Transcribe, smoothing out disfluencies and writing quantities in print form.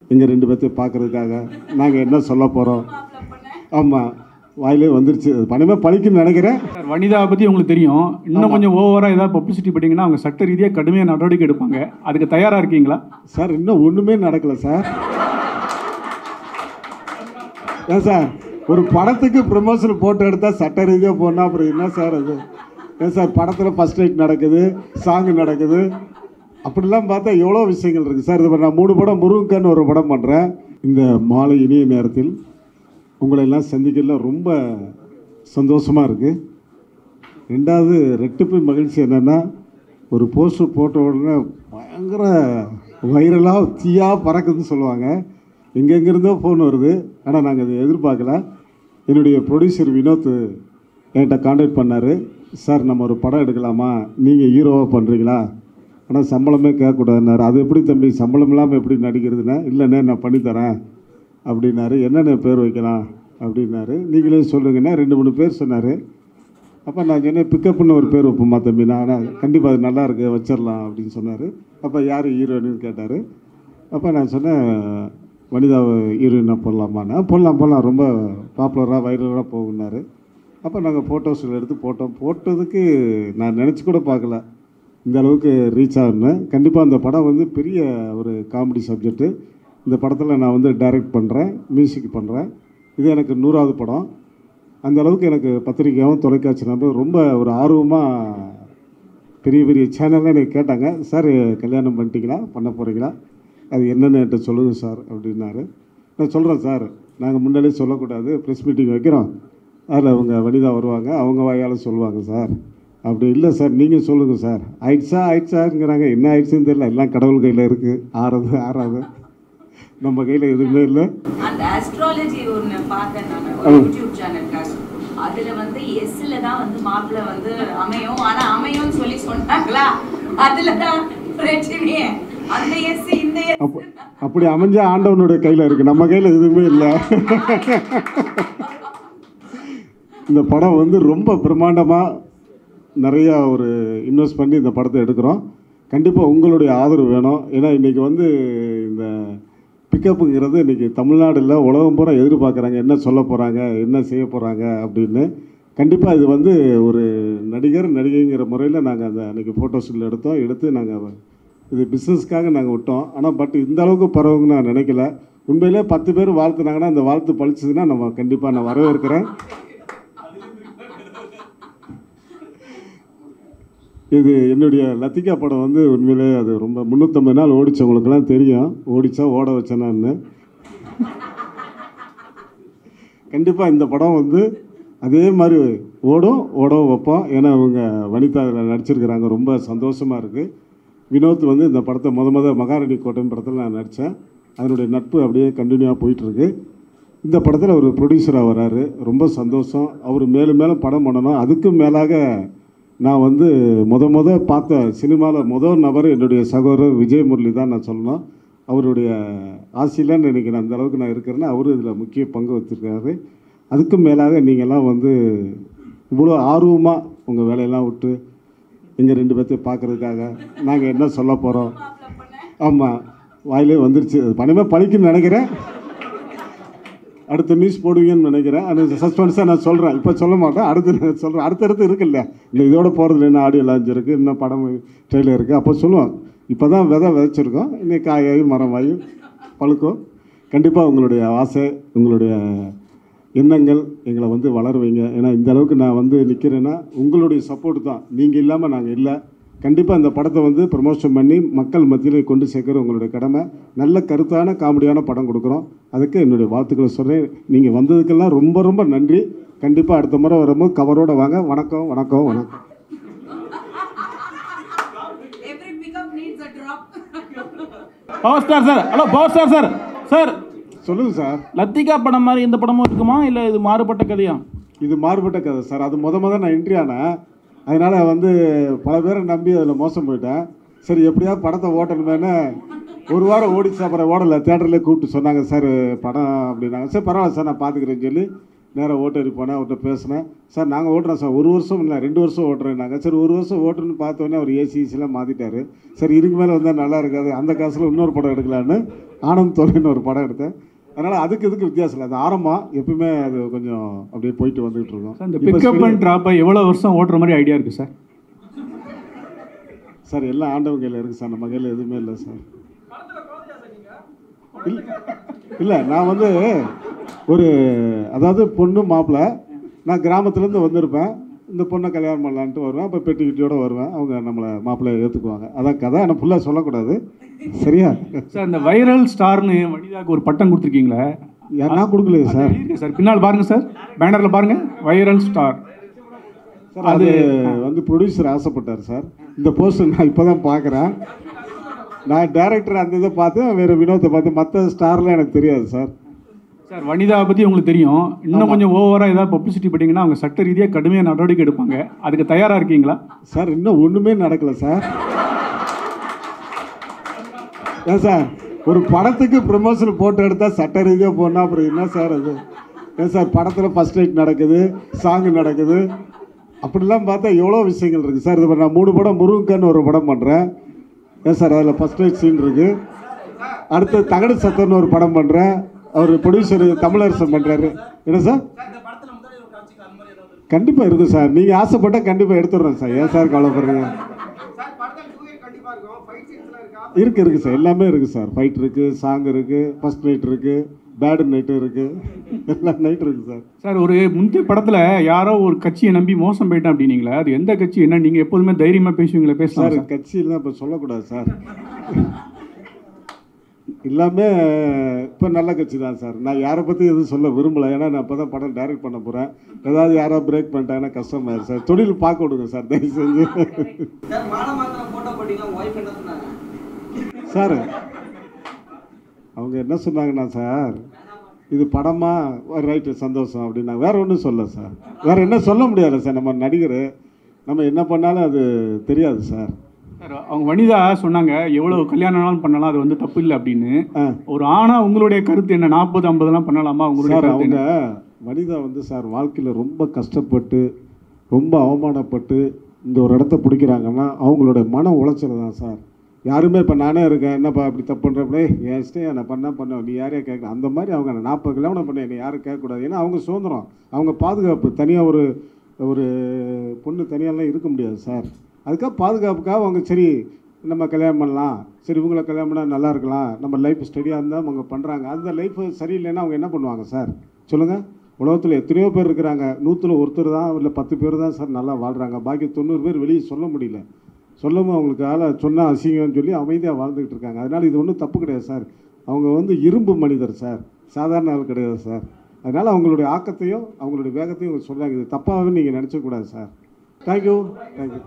எங்கள் 2 பேர்த்தையும் பார்க்குறதுக்காக நாங்கள் என்ன சொல்ல போகிறோம். ஆமாம், வாயிலே வந்துருச்சு. அது பணமே பழிக்குன்னு நினைக்கிறேன். வனிதாவை பற்றி உங்களுக்கு தெரியும். இன்னும் கொஞ்சம் ஓவராக ஏதாவது பப்ளிசிட்டி பண்ணிங்கன்னா அவங்க சட்ட ரீதியாக கடுமையாக நடவடிக்கை எடுப்பாங்க. அதுக்கு தயாராக இருக்கீங்களா சார்? இன்னும் ஒன்றுமே நடக்கலை சார். ஏன் சார், ஒரு படத்துக்கு ப்ரமோஷன் போட்டு எடுத்தால் சட்ட ரீதியாக போனால் அப்புறம் என்ன சார் அது? ஏன் சார், படத்தில் ஃபஸ்ட் நைட் நடக்குது, சாங்கு நடக்குது, அப்படிலாம் பார்த்தா எவ்வளோ விஷயங்கள் இருக்குது சார். இது நான் 3 படம், முருகன் ஒரு படம் பண்ணுறேன். இந்த மாலை இனிய நேரத்தில் உங்களை எல்லாம் சந்திக்கிறதுல ரொம்ப சந்தோஷமாக இருக்குது. 2வது ரெட்டிப்பு மகிழ்ச்சி என்னென்னா, ஒரு போஸ்டர் போட்ட உடனே பயங்கர வைரலாக தீயாக பறக்குதுன்னு சொல்லுவாங்க. எங்கெங்கிருந்தோ ஃபோன் வருது. ஆனால் நாங்கள் அதை எதிர்பார்க்கல. என்னுடைய ப்ரொடியூசர் வினோத் என்கிட்ட கான்டாக்ட் பண்ணார். சார், நம்ம ஒரு படம் எடுக்கலாமா, நீங்கள் ஹீரோவாக பண்ணுறீங்களா? ஆனால் சம்பளமே கேட்கக்கூடாதுன்னாரு. அது எப்படி தம்பி, சம்பளம் இல்லாமல் எப்படி நடிக்கிறதுனா? இல்லைண்ணே, நான் பண்ணித்தரேன் அப்படின்னாரு. என்னென்ன பேர் வைக்கலாம் அப்படின்னாரு. நீங்களே சொல்லுங்கன்னா 2-3 பேர் சொன்னார். அப்போ நான் சொன்னேன், பிக்கப்னு ஒரு பேர் வைப்போம்மா தம்பி. நான் கண்டிப்பாக அது நல்லா இருக்கு, வச்சிடலாம் அப்படின்னு சொன்னார். அப்போ யார் ஹீரோயின்னு கேட்டார். அப்போ நான் சொன்னேன், வனிதாவை ஹீரோயினாக போடலாமாண்ணா? போடலாம், ரொம்ப பாப்புலராக வைரலாக போகுன்னாரு. அப்போ நாங்கள் ஃபோட்டோஸில் எடுத்து போட்டதுக்கு நான் நினச்சி கூட பார்க்கல இந்த அளவுக்கு ரீச் ஆகுன்னு. கண்டிப்பாக அந்த படம் வந்து பெரிய ஒரு காமெடி சப்ஜெக்ட்டு. இந்த படத்தில் நான் வந்து டைரக்ட் பண்ணுறேன், மியூசிக் பண்ணுறேன். இது எனக்கு 100வது படம். அந்த அளவுக்கு எனக்கு பத்திரிக்கையாகவும் தொலைக்காட்சி நம்பர் ரொம்ப ஒரு ஆர்வமாக பெரிய பெரிய சேனல்லாம் எனக்கு கேட்டாங்க. சார், கல்யாணம் பண்ணிட்டீங்களா, பண்ண போகிறீங்களா, அது என்னென்னு என்கிட்ட சொல்லுங்கள் சார் அப்படின்னாரு. நான் சொல்கிறேன் சார், நாங்கள் முன்னாடியே சொல்லக்கூடாது, ப்ரெஸ் மீட்டிங் வைக்கிறோம், அதில் அவங்க வனிதா வருவாங்க, அவங்க வாயால் சொல்லுவாங்க சார். அப்படி இல்லை சார், நீங்கள் சொல்லுங்கள் சார். ஆயிடுச்சாங்கிறாங்க. என்ன ஆயிடுச்சுன்னு தெரியல. எல்லாம் கடவுள் கையில் இருக்குது. ஆறாது நம்ம கையில் எதுவுமே இல்லை. அந்த அஸ்ட்ராலஜி ஒன்று பார்த்தேன் நான், ஒரு யூடியூப் சேனலுக்காக. அதில் வந்து எஸ்ஸில் தான் வந்து மாப்பிள்ளை வந்து அமையும். ஆனால் அமையும்னு சொல்லி சொன்னாங்களா, அதில் தான் பிரச்சனையே. அந்த எஸ் இந்த அப்படி அமைஞ்ச ஆண்டவனுடைய கையில் இருக்குது, நம்ம கையில் எதுவுமே இல்லை. இந்த படம் வந்து ரொம்ப பிரம்மாண்டமாக நிறையா ஒரு இன்வெஸ்ட் பண்ணி இந்த படத்தை எடுக்கிறோம். கண்டிப்பாக உங்களுடைய ஆதரவு வேணும். ஏன்னா இன்றைக்கி வந்து இந்த பிக்கப்புங்கிறது இன்றைக்கி தமிழ்நாடு இல்லை, உலகம் பூரா எதிர்பார்க்குறாங்க. என்ன சொல்ல போகிறாங்க, என்ன செய்ய போகிறாங்க அப்படின்னு. கண்டிப்பாக இது வந்து ஒரு நடிகர் நடிகைங்கிற முறையில் நாங்கள் அந்த அன்றைக்கி ஃபோட்டோஸில் எடுத்து நாங்கள் இது பிஸ்னஸ்க்காக நாங்கள் விட்டோம். ஆனால் பட் இந்த அளவுக்கு பரவுங்கன்னு நான் நினைக்கல. உண்மையிலே 10 பேர் வாழ்த்துனாங்கன்னா அந்த வாழ்த்து பழிச்சதுன்னா நம்ம கண்டிப்பாக நான் வரவேற்கிறேன். இது என்னுடைய லத்திகா படம் வந்து உண்மையிலே அது ரொம்ப 350 நாள் ஓடிச்சவங்களுக்கெல்லாம் தெரியும். ஓட வச்சேனான்னு. கண்டிப்பாக இந்த படம் வந்து அதே மாதிரி ஓடவும் வைப்போம். ஏன்னா அவங்க வனிதா அதில் நடிச்சிருக்கிறாங்க. ரொம்ப சந்தோஷமாக இருக்குது. வினோத் வந்து இந்த படத்தை முத மகாராணி கோட்டையின் படத்தில் நான் நடித்தேன். அதனுடைய நட்பு அப்படியே கண்டினியூவாக போயிட்டுருக்கு. இந்த படத்தில் ஒரு ப்ரொடியூசராக வராரு. ரொம்ப சந்தோஷம். அவர் மேலும் படம் பண்ணணும். அதுக்கும் மேலாக நான் வந்து முத பார்த்த சினிமாவில் நபர் என்னுடைய சகோதரர் விஜய் முரளி தான் நான் சொல்லணும். அவருடைய ஆசையிலன்னு நினைக்கிறேன். அந்த அளவுக்கு நான் இருக்கிறேன்னா அவரு இதில் முக்கிய பங்கு வச்சுருக்காரு. அதுக்கும் மேலாக நீங்கள்லாம் வந்து இவ்வளோ ஆர்வமாக உங்கள் வேலையெல்லாம் விட்டு எங்கள் 2 பேர்த்தையும் பார்க்குறதுக்காக நாங்கள் என்ன சொல்ல போகிறோம். ஆமாம், வாயிலே வந்துருச்சு. அது பணமே பழிக்குன்னு நினைக்கிறேன். அடுத்த நியூஸ் போடுவீங்கன்னு நினைக்கிறேன். அது சஸ்பென்ஸாக நான் சொல்கிறேன். இப்போ சொல்ல மாட்டேன், அடுத்து நான் சொல்கிறேன். அடுத்தடுத்து இருக்குல்ல, இந்த இதோட போகிறதுல என்ன ஆடியோ லான்ச் இருக்குது, இன்னும் படம் ட்ரெயிலர் இருக்குது. அப்போ சொல்லுவோம். இப்போ தான் விதைச்சிருக்கோம். இன்னைக்கு காயாகி மரமாகி பழுக்கும். கண்டிப்பாக உங்களுடைய ஆசை, உங்களுடைய எண்ணங்கள் எங்களை வந்து வளர வைங்க. ஏன்னா இந்த அளவுக்கு நான் வந்து நிற்கிறேன்னா உங்களுடைய சப்போர்ட் தான். நீங்கள் இல்லாமல் நாங்கள் இல்லை. கண்டிப்பாக இந்த படத்தை வந்து ப்ரமோஷன் பண்ணி மக்கள் மத்தியில் கொண்டு சேர்க்குற உங்களுடைய கடமை. நல்ல கருத்தான காமெடியான படம் கொடுக்குறோம். அதுக்கு என்னுடைய வாழ்த்துக்களை சொல்கிறேன். நீங்கள் வந்ததுக்கெல்லாம் ரொம்ப நன்றி. கண்டிப்பாக அடுத்த முறை வரும்போது கவரோட வாங்க. வணக்கம். Power star sir, hello power star sir. Sir சொல்லுங்கள் சார். லத்திகா படம் மாதிரி இந்த படமும் இருக்குமா, இல்லை இது மாறுபட்ட கதையா? இது மாறுபட்ட கதை சார். அது முத நான் என்ட்ரி ஆனேன். அதனால் வந்து பல பேரை நம்பி அதில் மோசம் போயிட்டேன். சரி, எப்படியாவது படத்தை ஓட்டணுமேனு 1 வாரம் ஓடிச்சு. அப்புறம் ஓடலை. தேட்டர்லேயே கூப்பிட்டு சொன்னாங்க, சார் படம் அப்படின்னாங்க. சரி பரவாயில்ல சார், நான் பார்த்துக்கிறேன்னு சொல்லி நேராக ஓட்டேரி போனேன், அவர்கிட்ட பேசினேன். சார் நாங்கள் ஓட்டுறோம் சார், 1 வருஷம் இல்லை 2 வருஷம் ஓட்டுறேன்னாங்க. சரி 1 வருஷம் ஓட்டுன்னு பார்த்தோன்னே அவர் ஏசிலாம் மாற்றிட்டாரு. சரி இதுக்கு மேலே வந்தால் நல்லா இருக்காது, அந்த காசில் இன்னொரு படம் எடுக்கலான்னு ஆனந்த் தொலைன்னு ஒரு படம் எடுத்தேன். அதனால் அதுக்கு இதுக்கு வித்தியாசம் இல்லை, அது ஆரம்பம் எப்பவுமே அது கொஞ்சம் அப்படியே போயிட்டு வந்துகிட்டு இருக்கோம். சார் இந்த பிக்கப் அண்ட் ட்ராப்பை எவ்வளோ வருஷம் ஓட்டுற மாதிரி ஐடியா இருக்குது சார்? சார் எல்லாம் ஆண்டவன் கையில் இருக்குது சார், நம்ம கையில் எதுவுமே இல்லை சார். இல்லை நான் வந்து ஒரு அதாவது பொண்ணு மாப்பிள்ளை, நான் கிராமத்துலேருந்து வந்திருப்பேன், இந்த பொண்ணை கல்யாணம் பண்ணலான்ட்டு வருவேன். அப்போ பெட்டிக்கிட்டியோடு வருவேன், அவங்க நம்மளை மாப்பிள்ளையை ஏற்றுக்குவாங்க. அதான் கதை, ஆனால் ஃபுல்லாக சொல்லக்கூடாது சரியா? சார் இந்த வைரல் ஸ்டார்னு வனிதாவுக்கு ஒரு பட்டம் கொடுத்துருக்கீங்களே, நான் கொடுக்கலையே சார். சார் பின்னால் பாருங்கள் சார், பேனரில் பாருங்கள், வைரல் ஸ்டார். சார் அது வந்து ப்ரொடியூசர் ஆசைப்பட்டார் சார். இந்த போஸ்டர் நான் இப்போ தான் பார்க்குறேன். நான் டேரக்டர் அந்த இதை பார்த்து வேறு வினோத்தை பார்த்து, மற்ற ஸ்டார்லாம் எனக்கு தெரியாது சார். சார் வனிதாவை பற்றி உங்களுக்கு தெரியும், இன்னும் கொஞ்சம் ஓவராக ஏதாவது பப்ளிசிட்டி பண்ணிங்கன்னா அவங்க சட்ட ரீதியாக கடுமையாக நடவடிக்கை எடுப்பாங்க, அதுக்கு தயாராக இருக்கீங்களா? சார் இன்னும் ஒன்றுமே நடக்கலை சார். ஏன் சார் ஒரு படத்துக்கு ப்ரமோஷன் போட்டு எடுத்தால் சட்ட ரீதியாக போனால் அப்புறம் என்ன சார் அது? ஏன் சார் படத்தில் ஃபஸ்ட் நைட் நடக்குது, சாங்கு நடக்குது, அப்படிலாம் பார்த்தா எவ்வளோ விஷயங்கள் இருக்குது சார். இது நான் 3 படம், முருகன்னு ஒரு படம் பண்ணுறேன். ஏன் சார் அதில் ஃபஸ்ட் நைட் சீன் இருக்குது. அடுத்து தகடு சத்தம்னு ஒரு படம் பண்ணுறேன், அவர் ப்ரொடியூசர் தமிழரசன் பண்ணுறாரு. என்ன சார்? கண்டிப்பாக இருக்குது சார், நீங்கள் ஆசைப்பட்டால் கண்டிப்பாக எடுத்துடுறேன் சார். ஏன் சார் கவலைப்படுறீங்க? இருக்குது சார், எல்லாமே இருக்குது சார். ஃபைட் இருக்குது, சாங் இருக்குது, ஃபஸ்ட் நைட் இருக்குது, பேடு நைட்டு இருக்குது, எல்லா நைட்டு இருக்குது சார். சார் ஒரு முந்தைய படத்தில் யாரோ ஒரு கட்சியை நம்பி மோசம் போயிட்டேன் அப்படின்னீங்களே, அது எந்த கட்சி என்ன? நீங்கள் எப்போதுமே தைரியமாக பேசுவீங்களே, பேசலாம் சார். கட்சியெல்லாம் இப்போ சொல்லக்கூடாது சார், எல்லாமே இப்போ நல்ல கட்சி தான் சார். நான் யாரை பற்றி எதுவும் சொல்ல விரும்பலை, ஏன்னா நான் இப்போ தான் படம் டைரக்ட் பண்ண போகிறேன். ஏதாவது யாராவது பிரேக் பண்ணிட்டாங்கன்னா கஷ்டமாயிரு சார். தொழில் பார்க்க விடுங்க சார் தயவு செஞ்சு. சார் அவங்க என்ன சொன்னாங்கன்னா சார், இது படமா ரைட்டு சந்தோஷம் அப்படின்னாங்க, வேறு ஒன்றும் சொல்ல சார். வேறு என்ன சொல்ல முடியாது சார், நம்ம நடிகர், நம்ம என்ன பண்ணாலும் அது தெரியாது சார். சார் அவங்க வனிதா சொன்னாங்க எவ்வளோ கல்யாணம்னாலும் பண்ணலாம், அது வந்து தப்பு இல்லை அப்படின்னு. ஒரு ஆணா உங்களுடைய கருத்து என்ன? 40-50 பண்ணலாமா உங்களுடைய சார்? கருத்து? அவங்க வனிதா வந்து சார் வாழ்க்கையில் ரொம்ப கஷ்டப்பட்டு ரொம்ப அவமானப்பட்டு இந்த ஒரு இடத்த பிடிக்கிறாங்கன்னா அவங்களோட மன உளைச்சல் தான் சார். யாருமே இப்போ நானே இருக்கேன், என்னப்பா இப்படி தப்பு பண்ணுறப்படே என் இஷ்டம் நான் பண்ண நீ யாரையா கேட்கணும், அந்த மாதிரி அவங்க 40 கல்யாணம் பண்ண என்னை யாரும் கேட்கக்கூடாது. ஏன்னா அவங்க சுதந்திரம், அவங்க பாதுகாப்பு. தனியாக ஒரு பொண்ணு தனியாலாம் இருக்க முடியாது சார். அதுக்காக பாதுகாப்புக்காக அவங்க சரி நம்ம கல்யாணம் பண்ணலாம், சரி இவங்களை கல்யாணம் பண்ணால் நல்லா இருக்கலாம், நம்ம லைஃப் ஸ்டடியாக இருந்தால் அவங்க பண்ணுறாங்க. அந்த லைஃப் சரியில்லைன்னா அவங்க என்ன பண்ணுவாங்க சார் சொல்லுங்கள்? உலகத்தில் எத்தனையோ பேர் இருக்கிறாங்க, 100ல் ஒருத்தர் தான் இல்லை 10 பேர் தான் சார் நல்லா வாழ்கிறாங்க. பாக்கி 90 பேர் வெளியே சொல்ல முடியல, சொல்லவும் அவங்களுக்கு சொன்னால் அசிங்கம்னு சொல்லி அமைதியாக வாழ்ந்துக்கிட்டு இருக்காங்க. அதனால் இது ஒன்றும் தப்பு கிடையாது சார். அவங்க வந்து இரும்பு மனிதர் சார், சாதாரண ஆள் கிடையாது சார். அதனால் அவங்களுடைய ஆக்கத்தையும் அவங்களுடைய வேகத்தையும் சொல்கிறாங்க. இது தப்பாகவே நீங்கள் நினச்சக்கூடாது சார். தேங்க்யூ.